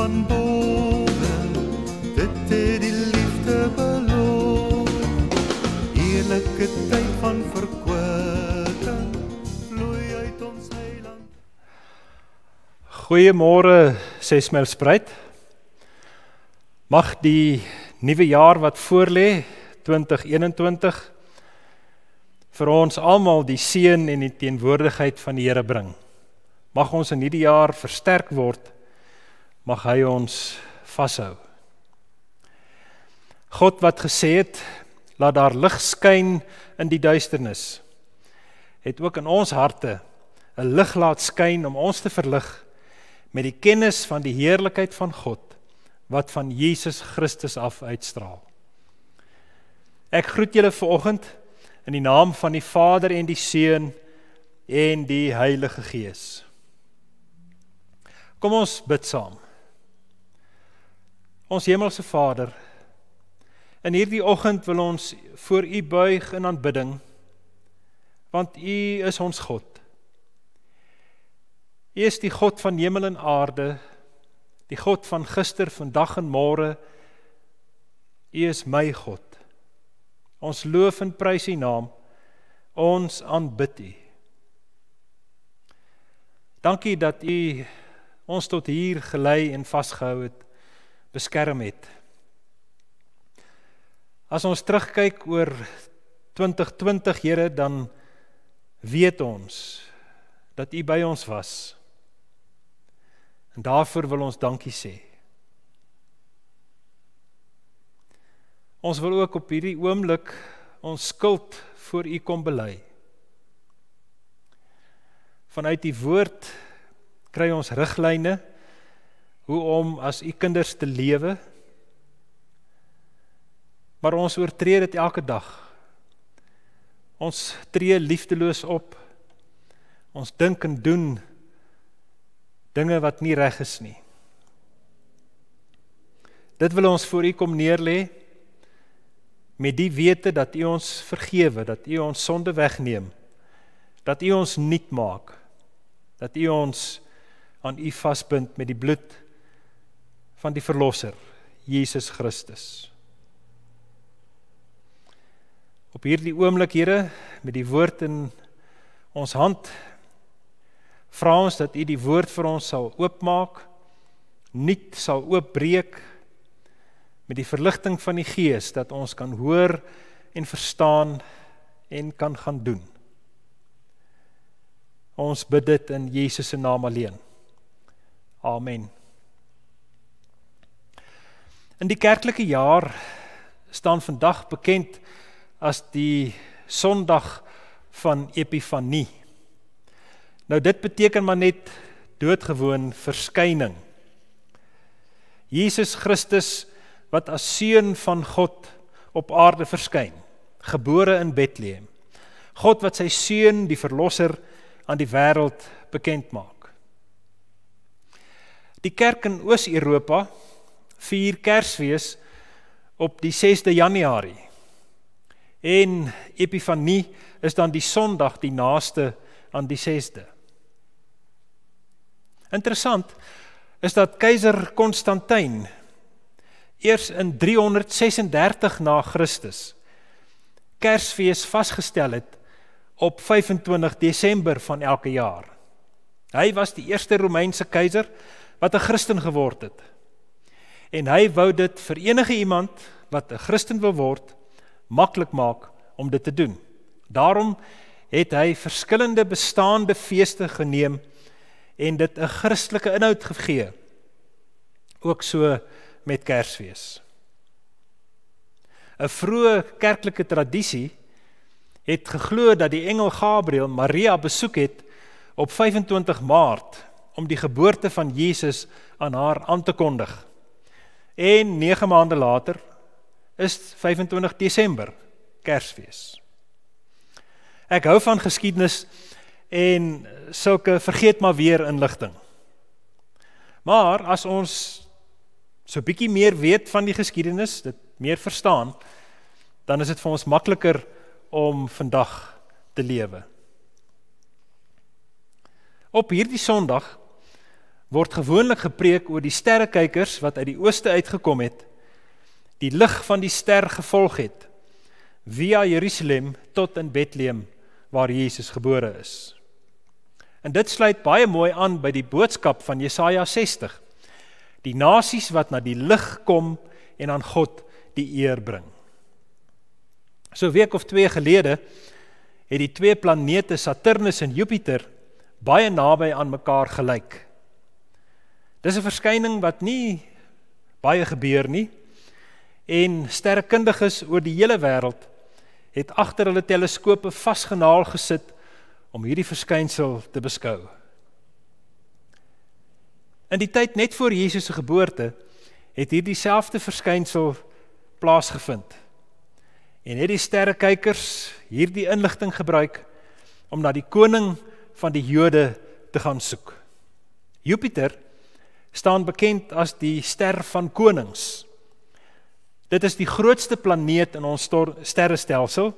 van bowe, dit het die liefde beloof. Eerlike tyd van verkwikking, vloei uit ons heiland. Goeiemôre Sesmailspruit. Mag die nuwe jaar wat voorlê, 2021, vir ons almal die seën en die teenwoordigheid van die Here bring. Mag ons in hierdie jaar versterk word, mag hy ons vashou. God wat gesê het, laat daar lig skyn in die duisternis, het ook in ons harte 'n lig laat skyn om ons te verlig met die kennis van die heerlikheid van God, wat van Jesus Christus af uitstraal. Ek groet julle vanoggend in die naam van die Vader en die Seun en die Heilige Gees. Kom ons bid saam. Ons hemelse Vader, in hierdie oggend wil ons voor U buig in aanbidding, want U is ons God. U is die God van hemel en aarde, die God van gister, vandag en môre. U is my God. Ons loof en prys U naam, ons aanbid U. Dankie dat U ons tot hier gelei en vasgehou het, beskerm het. As ons terugkyk oor 2020, Here, dan weet ons dat U by ons was. En daarvoor wil ons dankie sê. Ons wil ook op hierdie oomblik ons skuld voor U kom bely. Vanuit die woord kry ons riglyne hoe om as U kinders te lewe, maar ons oortree dit elke dag. Ons tree liefdeloos op, ons dink en doen dinge wat nie reg is nie. Dit wil ons voor U kom neerlê, met die wete dat U ons vergewe, dat U ons sonde wegneem, dat U ons nuut maak, dat U ons aan U vasbind met die bloed van die Verlosser, Jesus Christus. Op hierdie oomblik, Here, met die woord in ons hand, vra ons dat U die woord vir ons sal oopmaak, nuut sal oopbreek, met die verligting van die Gees, dat ons kan hoor en verstaan en kan gaan doen. Ons bid dit in Jesus se naam alleen. Amen. In die kerklike jaar staan vandag bekend as die Sondag van Epifanie. Nou dit beteken maar net doodgewoon verskyning. Jesus Christus wat as seun van God op aarde verskyn, gebore in Bethlehem. God wat sy seun, die Verlosser, aan die wêreld bekend maak. Die kerk in Oos-Europa vier Kersfees op die 6de Januarie. En Epifanie is dan die Sondag die naaste aan die 6de. Interessant is dat keiser Konstantin eers in 336 na Christus Kersfees vasgestel het op 25 Desember van elke jaar. Hy was die eerste Romeinse keiser wat 'n Christen geword het. En hy wou dit vir enige iemand wat 'n Christen wil word, maklik maak om dit te doen. Daarom het hy verskillende bestaande feeste geneem en dit 'n Christelike inhoud gegee. Ook so met Kersfees. 'n Vroeë kerklike tradisie het geglo dat die engel Gabriël Maria besoek het op 25 Maart om die geboorte van Jesus aan haar aan te kondig. En 9 maande later is 25 Desember Kersfees. Ek hou van geskiedenis en sulke vergeet maar weer inligting. Maar as ons so bietjie meer weet van die geskiedenis, dit meer verstaan, dan is dit vir ons makliker om vandag te lewe. Op hierdie Sondag word gewoonlik gepreek oor die sterrekykers wat uit die ooste uitgekom het, die lig van die ster gevolg het, via Jerusalem tot in Bethlehem, waar Jesus gebore is. En dit sluit baie mooi aan by die boodskap van Jesaja 60, die nasies wat na die lig kom en aan God die eer bring. So 'n week of 2 gelede het die 2 planete Saturnus en Jupiter baie naby aan mekaar gelyk. Dis 'n verskyning wat nie baie gebeur nie, en sterrekundiges oor die hele wêreld het agter hulle teleskope vasgenaal gesit om hierdie verskynsel te beskou. In die tyd net voor Jesus se geboorte het hierdie selfde verskynsel plaasgevind. En het die sterrekykers hierdie inligting gebruik om na die koning van die Jode te gaan soek. Jupiter staan bekend as die ster van konings. Dit is die grootste planeet in ons sterrestelsel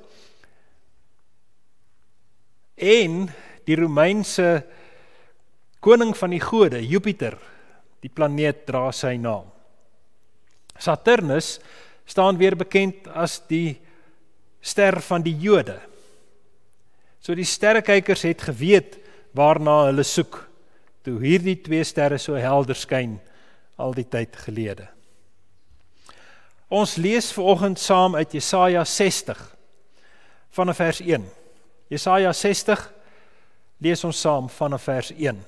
en die Romeinse koning van die gode, Jupiter, die planeet dra sy naam. Saturnus staan weer bekend as die ster van die Jode. So die sterrekykers het geweet waarna hulle soek, toe hierdie 2 sterre so helder skyn al die tyd gelede. Ons lees vanoggend saam uit Jesaja 60 vanaf vers 1. Jesaja 60 lees ons saam vanaf vers 1.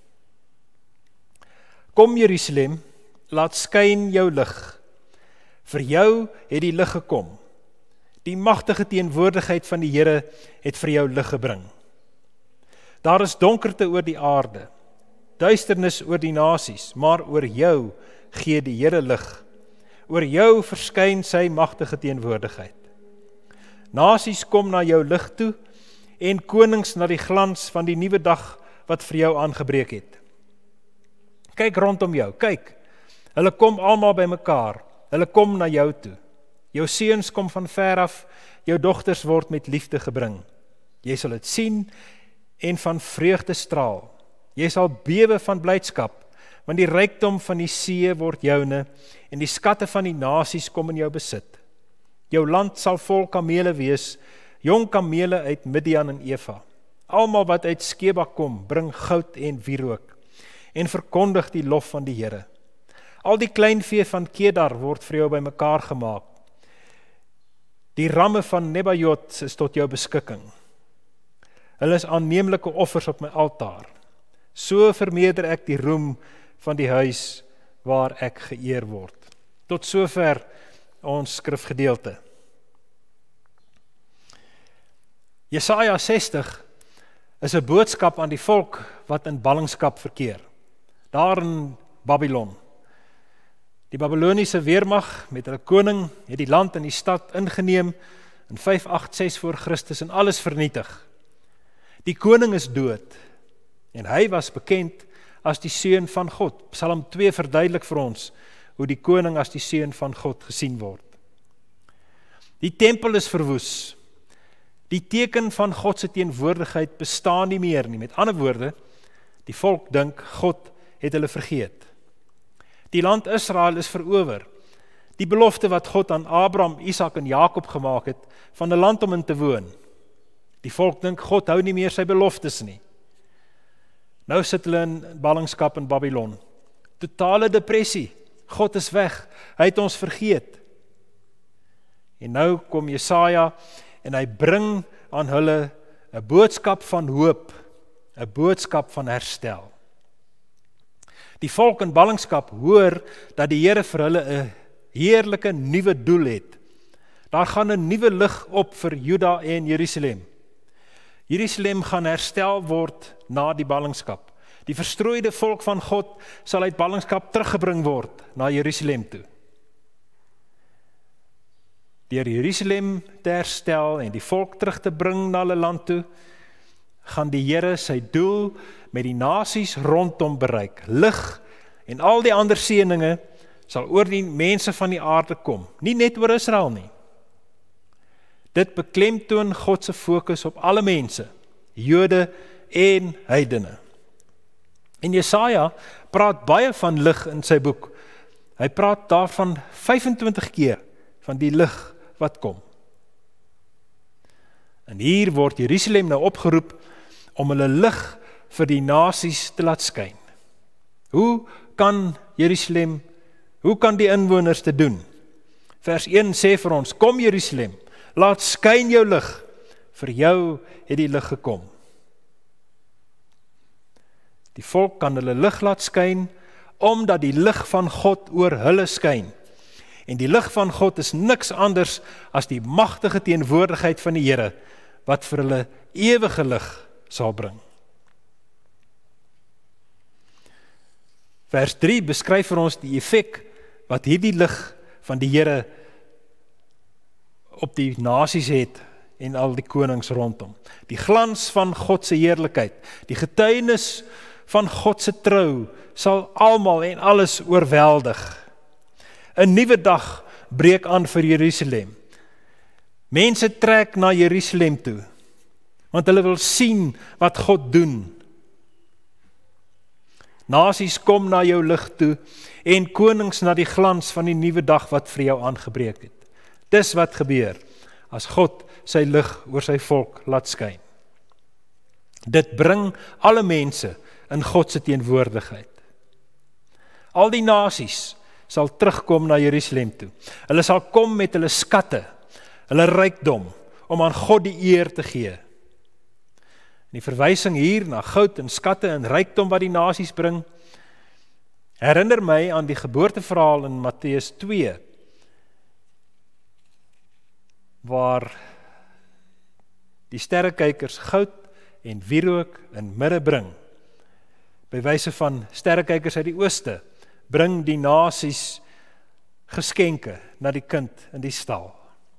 Kom Jerusalem, laat skyn jou lig. Vir jou het die lig gekom. Die magtige teenwoordigheid van die Here het vir jou lig gebring. Daar is donkerte oor die aarde, duisternis oor die nasies, maar oor jou gee die Here lig. Oor jou verskyn sy magtige teenwoordigheid. Nasies kom na jou lig toe en konings na die glans van die nuwe dag wat vir jou aangebreek het. Kyk rondom jou, kyk. Hulle kom almal bymekaar. Hulle kom na jou toe. Jou seuns kom van ver af, jou dogters word met liefde gebring. Jy sal dit sien en van vreugde straal. Jy sal bewe van blydskap, want die rykdom van die see word joune en die skatte van die nasies kom in jou besit. Jou land sal vol kamele wees, jong kamele uit Midian en Eva. Almal wat uit Skeba kom, bring goud en wierook en verkondig die lof van die Here. Al die kleinvee van Kedar word vir jou bymekaar gemaak. Die ramme van Nebajot is tot jou beskikking. Hulle is aanneemlike offers op my altaar. So vermeerder ek die roem van die huis waar ek geëer word. Tot sover ons skrifgedeelte. Jesaja 60 is 'n boodskap aan die volk wat in ballingskap verkeer, daar in Babylon. Die Babyloniese weermag met hulle koning het die land en die stad ingeneem in 586 voor Christus en alles vernietig. Die koning is dood en hy was bekend as die seun van God. Psalm 2 verduidelik vir ons hoe die koning as die seun van God gesien word. Die tempel is verwoes. Die teken van God se teenwoordigheid bestaan nie meer nie. Met ander woorde, die volk dink God het hulle vergeet. Die land Israel is verower. Die belofte wat God aan Abraham, Isak en Jakob gemaak het, van 'n land om in te woon. Die volk dink God hou nie meer sy beloftes nie. Nou sit hulle in ballingskap in Babylon. Totale depressie. God is weg. Hy het ons vergeet. En nou kom Jesaja en hy bring aan hulle 'n boodskap van hoop, 'n boodskap van herstel. Die volk in ballingskap hoor dat die Here vir hulle 'n heerlike nuwe doel het. Daar gaan 'n nuwe lig op vir Juda en Jerusalem. Jerusalem gaan herstel word na die ballingskap. Die verstrooide volk van God sal uit ballingskap teruggebring word na Jerusalem toe. Deur Jerusalem te herstel en die volk terug te bring na hulle land toe, gaan die Here sy doel met die nasies rondom bereik. Lig en al die ander seëninge sal oor die mense van die aarde kom, nie net oor Israel nie. Dit beklemtoon God se fokus op alle mense, Jode en heidene. En Jesaja praat baie van lig in sy boek. Hy praat daarvan 25 keer, van die lig wat kom. En hier word Jerusalem nou opgeroep om hulle lig vir die nasies te laat skyn. Hoe kan Jerusalem, hoe kan die inwoners dit doen? Vers 1 sê vir ons, kom Jerusalem, laat skyn jou lig, vir jou het die lig gekom. Die volk kan hulle lig laat skyn, omdat die lig van God oor hulle skyn. En die lig van God is niks anders as die magtige teenwoordigheid van die Here, wat vir hulle ewige lig sal bring. Vers 3 beskryf vir ons die effek wat hierdie lig van die Here op die nasies het en al die konings rondom. Die glans van God se heerlikheid, die getuienis van God se trou sal almal en alles oorweldig. 'n Nuwe dag breek aan vir Jerusalem. Mense trek na Jerusalem toe, want hulle wil sien wat God doen. Nasies kom na jou lig toe en konings na die glans van die nuwe dag wat vir jou aangebreek het. Dis wat gebeur as God sy lig oor sy volk laat skyn. Dit bring alle mense in God se teenwoordigheid. Al die nasies sal terugkom na Jerusalem toe. Hulle sal kom met hulle skatte, hulle rykdom, om aan God die eer te gee. Die verwysing hier na goud en skatte en rykdom wat die nasies bring, herinner my aan die geboorteverhaal in Matteus 2, waar die sterrekykers goud en wierook in midde bring. By wyse van sterrekykers uit die ooste, bring die nasies geskenke na die kind in die stal.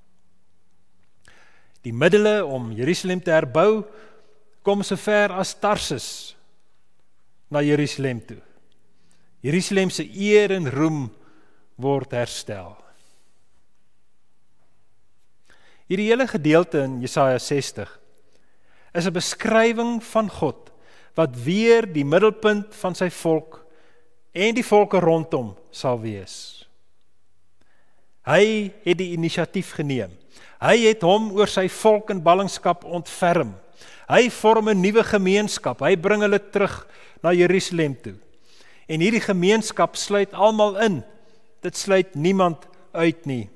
Die middele om Jerusalem te herbou, kom so ver as Tarsus na Jerusalem toe. Jerusalem se eer en roem word herstel. Hierdie hele gedeelte in Jesaja 60 is 'n beskrywing van God wat weer die middelpunt van sy volk en die volke rondom sal wees. Hy het die inisiatief geneem. Hy het hom oor sy volk in ballingskap ontferm. Hy vorm 'n nuwe gemeenskap. Hy bring hulle terug na Jerusalem toe. En hierdie gemeenskap sluit almal in. Dit sluit niemand uit nie.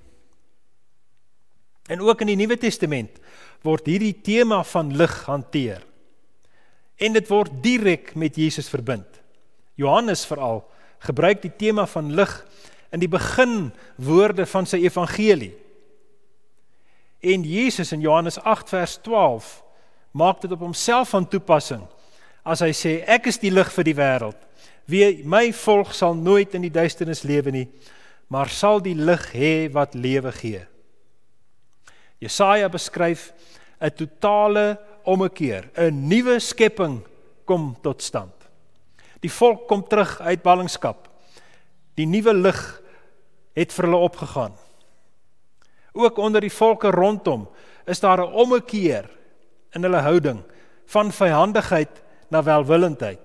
En ook in die Nuwe Testament word hierdie tema van lig hanteer. En dit word direk met Jesus verbind. Johannes veral gebruik die tema van lig in die beginwoorde van sy evangelie. En Jesus in Johannes 8 vers 12 maak dit op homself van toepassing, as hy sê, ek is die lig vir die wêreld. Wie my volg sal nooit in die duisternis lewe nie, maar sal die lig hê wat lewe gee. Jesaja beskryf 'n totale ommekeer, 'n nuwe skepping kom tot stand. Die volk kom terug uit ballingskap. Die nuwe lig het vir hulle opgegaan. Ook onder die volke rondom is daar 'n ommekeer in hulle houding van vyhandigheid na welwillendheid.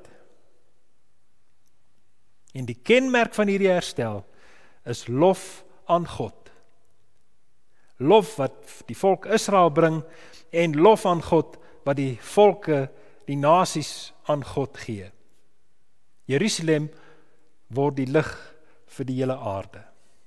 En die kenmerk van hierdie herstel is lof aan God. Lof wat die volk Israel bring en lof aan God wat die volke, die nasies aan God gee. Jerusalem word die lig vir die hele aarde.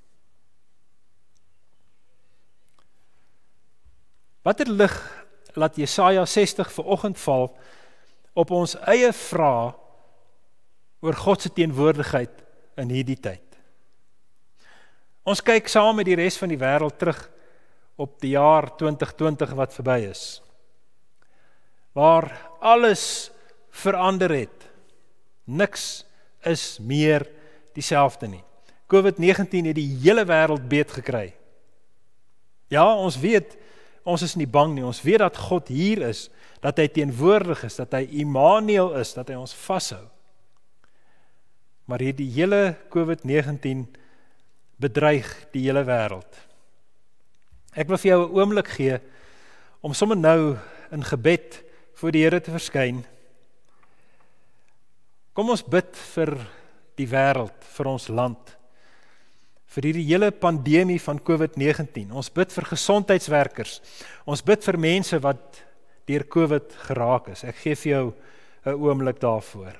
Watter lig laat Jesaja 60 vanoggend val op ons eie vraag oor God se teenwoordigheid in hierdie tyd? Ons kyk saam met die res van die wêreld terug op die jaar 2020 wat verby is, waar alles verander het. Niks is meer dieselfde nie. COVID-19 het die hele wêreld beet gekry. Ja, ons weet, ons is nie bang nie, ons weet dat God hier is, dat hy teenwoordig is, dat hy Immanuel is, dat hy ons vashou. Maar hierdie hele COVID-19 bedreig die hele wêreld. Ek wil vir jou 'n oomblik gee om sommer nou in gebed voor die Here te verskyn. Kom ons bid vir die wêreld, vir ons land, vir hierdie hele pandemie van COVID-19. Ons bid vir gesondheidswerkers. Ons bid vir mense wat deur COVID geraak is. Ek gee vir jou 'n oomblik daarvoor.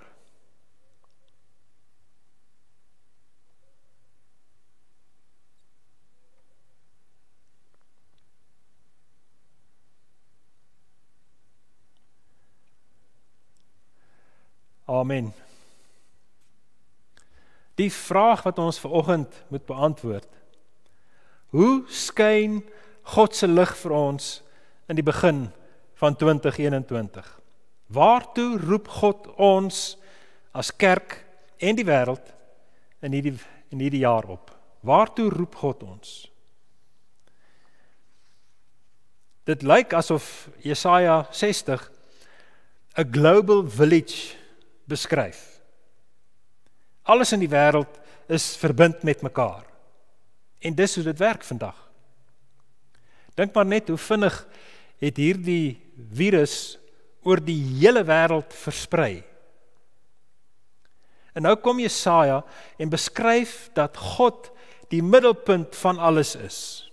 Amen. Die vraag wat ons vanoggend moet beantwoord: hoe skyn God se lig vir ons in die begin van 2021? Waartoe roep God ons as kerk en die wêreld in hierdie jaar op? Waartoe roep God ons? Dit lyk asof Jesaja 60 'n global village beskryf. Alles in die wêreld is verbind met mekaar. En dis hoe dit werk vandag. Dink maar net hoe vinnig het hierdie virus oor die hele wêreld versprei. En nou kom Jesaja en beskryf dat God die middelpunt van alles is.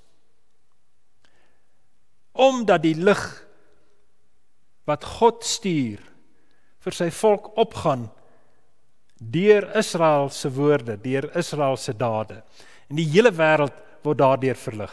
Omdat die lig wat God stuur vir sy volk opgaan deur Israel se woorde, deur Israel se dade. En die hele wêreld word daardeur verlig.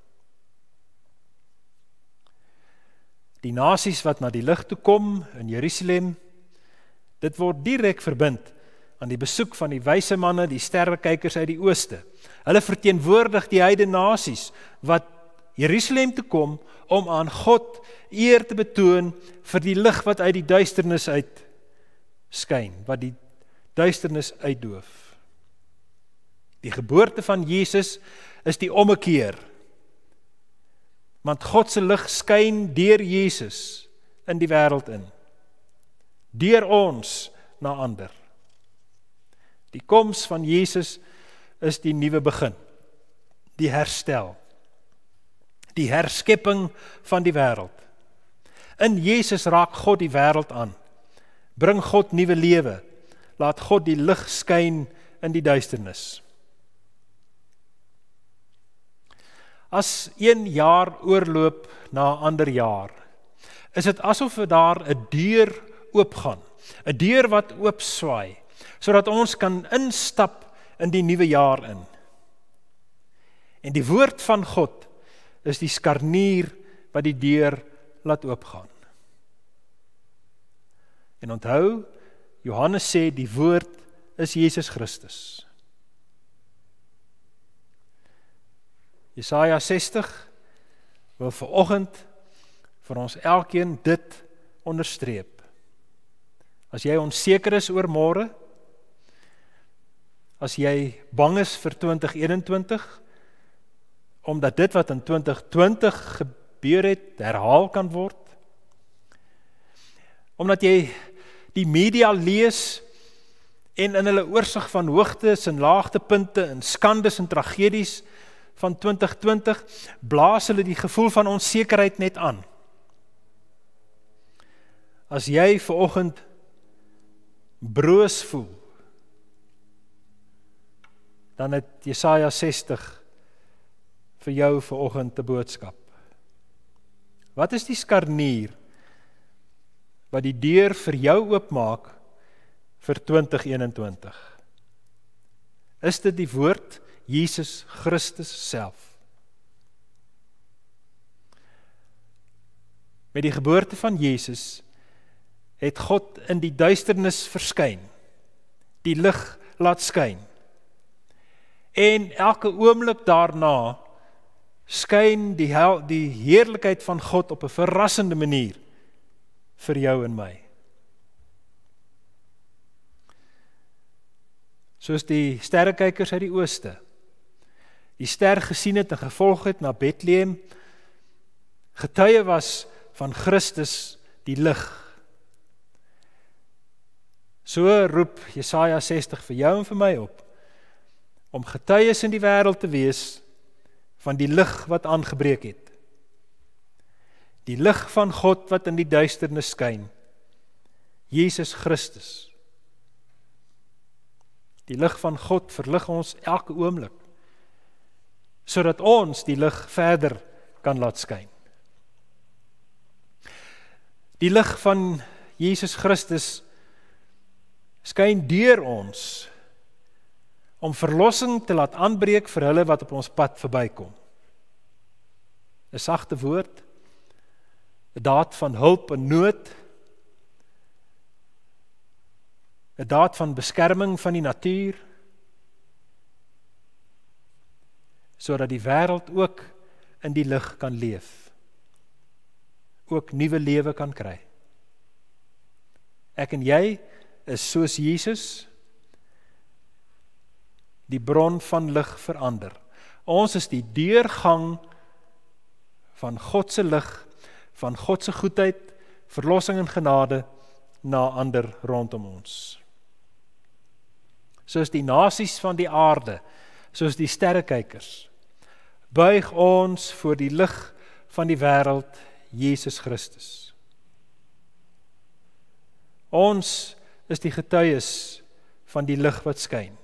Die nasies wat na die lig toe kom in Jerusalem, dit word direk verbind aan die besoek van die wyse manne, die sterrekykers uit die ooste. Hulle verteenwoordig die heidene nasies wat Jerusalem toe kom om aan God eer te betoon vir die lig wat uit die duisternis uit skyn, wat die duisternis uitdoof. Die geboorte van Jesus is die ommekeer. Want God se lig skyn deur Jesus in die wêreld in. Deur ons na ander. Die koms van Jesus is die nuwe begin. Die herstel. Die herskepping van die wêreld. In Jesus raak God die wêreld aan. Bring God nuwe lewe. Laat God die lig skyn in die duisternis. As een jaar oorloop na 'n ander jaar, is dit asof daar 'n deur oopgaan, 'n deur wat oopswaai, sodat ons kan instap in die nuwe jaar in. En die woord van God is die skarnier wat die deur laat oopgaan. En onthou, Johannes sê die woord is Jesus Christus. Jesaja 60 wil vanoggend vir ons elkeen dit onderstreep. As jy onseker is oor môre, as jy bang is vir 2021, omdat dit wat in 2020 gebeur het, herhaal kan word, omdat jy die media lees en in hulle oorsig van hoogtes en laagtepunte en skandes en tragedies van 2020 blaas hulle die gevoel van onsekerheid net aan. As jy vanoggend broos voel, dan het Jesaja 60 vir jou vanoggend 'n boodskap. Wat is die skarnier wat die deur vir jou oopmaak vir 2021? Is dit die woord Jesus Christus self? Met die geboorte van Jesus het God in die duisternis verskyn, die lig laat skyn. En elke oomblik daarna skyn die heerlikheid van God op 'n verrassende manier vir jou en my. Soos die sterrekykers uit die ooste, die ster gesien het en gevolg het na Bethlehem, getuie was van Christus die lig. So roep Jesaja 60 vir jou en vir my op, om getuies in die wêreld te wees van die lig wat aangebreek het. Die lig van God wat in die duisternis skyn, Jesus Christus. Die lig van God verlig ons elke oomblik, sodat ons die lig verder kan laat skyn. Die lig van Jesus Christus skyn deur ons om verlossing te laat aanbreek vir hulle wat op ons pad verbykom. 'n sagte woord, 'n daad van hulp in nood, 'n daad van beskerming van die natuur, sodat die wêreld ook in die lig kan leef, ook nuwe lewe kan kry. Ek en jy is soos Jesus, die bron van lig verander. Ons is die deurgang van God se lig, van God se goedheid, verlossing en genade na ander rondom ons. Soos die nasies van die aarde, soos die sterrekykers, buig ons voor die lig van die wêreld, Jesus Christus. Ons is die getuies van die lig wat skyn.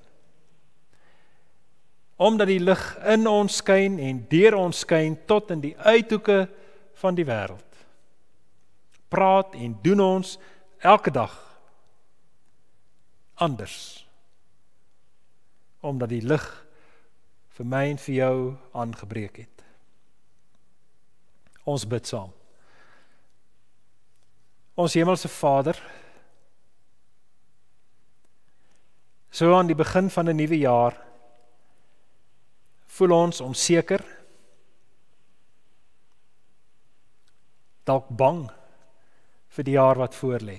Omdat die lig in ons skyn en deur ons skyn tot in die uithoeke van die wêreld. Praat en doen ons elke dag anders. Omdat die lig vir my en vir jou aangebreek het. Ons bid saam. Ons hemelse Vader, so aan die begin van 'n nuwe jaar, voel ons onseker, dalk bang vir die jaar wat voorlê.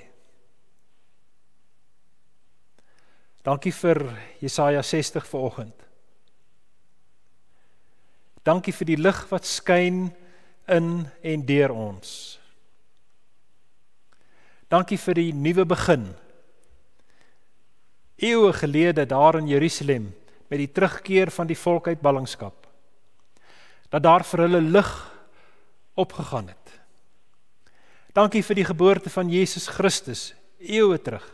Dankie vir Jesaja 60 vanoggend. Dankie vir die lig wat skyn in en deur ons. Dankie vir die nuwe begin. Eeue gelede daar in Jerusalem, met die terugkeer van die volk uit ballingskap, dat daar vir hulle lig opgegaan het. Dankie vir die geboorte van Jesus Christus, eeue terug.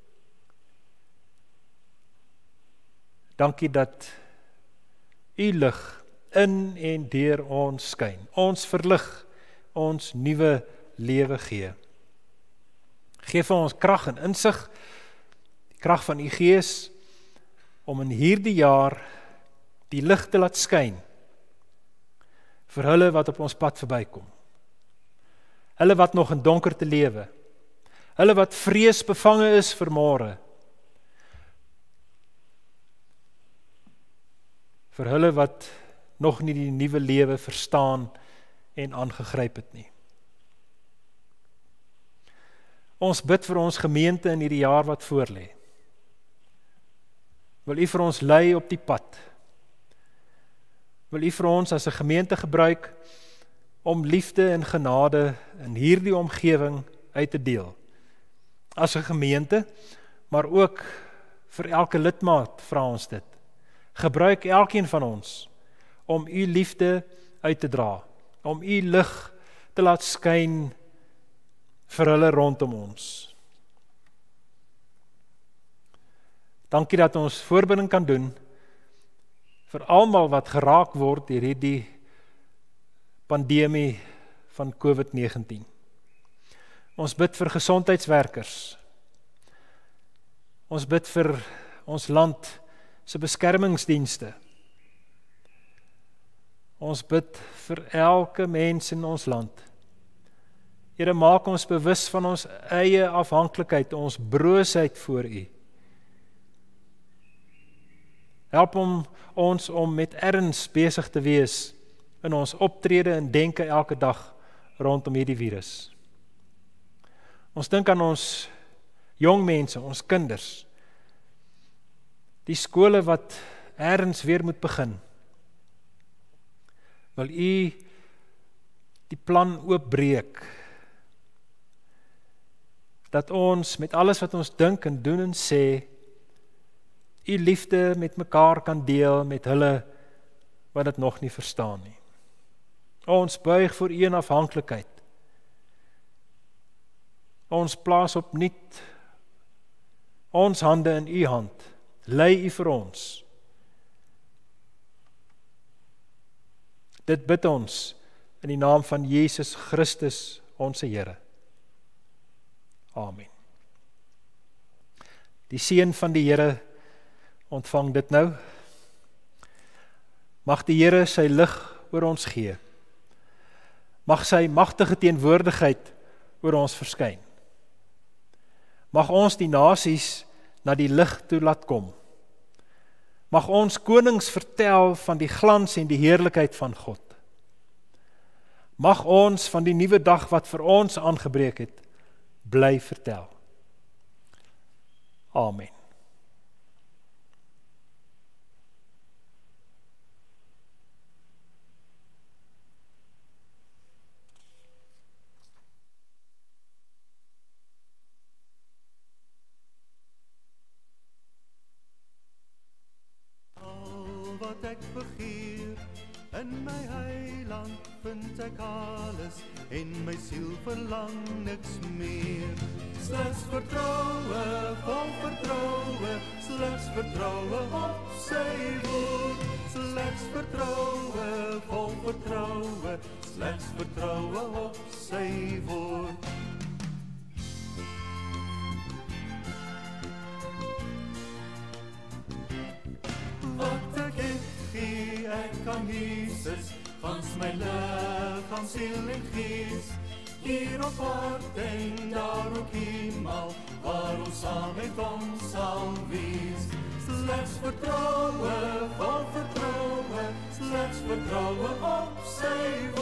Dankie dat u lig in en deur ons skyn, ons verlig, ons nuwe lewe gee. Geef vir ons krag en insig, die krag van u Gees, om in hierdie jaar die lig te laat skyn vir hulle wat op ons pad verbykom. Hulle wat nog in donkerte lewe, hulle wat vrees bevange is vir môre, vir hulle wat nog nie die nuwe lewe verstaan en aangegryp het nie. Ons bid vir ons gemeente in hierdie jaar wat voorlê. Wil u vir ons lei op die pad? Wil u vir ons as 'n gemeente gebruik om liefde en genade in hierdie omgewing uit te deel? As 'n gemeente, maar ook vir elke lidmaat vra ons dit. Gebruik elkeen van ons om u liefde uit te dra, om u lig te laat skyn vir hulle rondom ons. Dankie dat ons voorbinding kan doen vir almal wat geraak word deur hierdie pandemie van COVID-19. Ons bid vir gesondheidswerkers. Ons bid vir ons land se beskermingsdienste. Ons bid vir elke mens in ons land. Here, maak ons bewus van ons eie afhanklikheid, ons broosheid voor u. Help ons om met erns besig te wees in ons optrede en denke elke dag rondom hierdie virus. Ons dink aan ons jong mense, ons kinders, die skole wat erns weer moet begin. Wil u die plan oopbreek, dat ons met alles wat ons dink en doen en sê, u liefde met mekaar kan deel met hulle wat dit nog nie verstaan nie. Ons buig voor u in afhanklikheid. Ons plaas opnuut ons hande in u hand lei U vir ons. Dit bid ons in die naam van Jesus Christus, ons Here. Amen. Die seën van die Here ontvang dit nou. Mag die Here sy lig oor ons gee. Mag sy magtige teenwoordigheid oor ons verskyn. Mag ons die nasies na die lig toe laat kom. Mag ons konings vertel van die glans en die heerlikheid van God. Mag ons van die nuwe dag wat vir ons aangebreek het, bly vertel. Amen. Al wat ek begeer, in my heiland vind ek alles, en my siel verlang niks meer. Slegs vertroue, vol vertroue, slegs vertroue op sy woord. Slegs vertroue, vol vertroue, slegs vertroue op sy woord. Wat ek het, gee ek aan Jesus, gans my liggaam, siel en gees, hier op aarde en daar op hemel, waar ons saam met hom sal wees. Slegs vertroue, vol vertroue, slegs vertroue op sy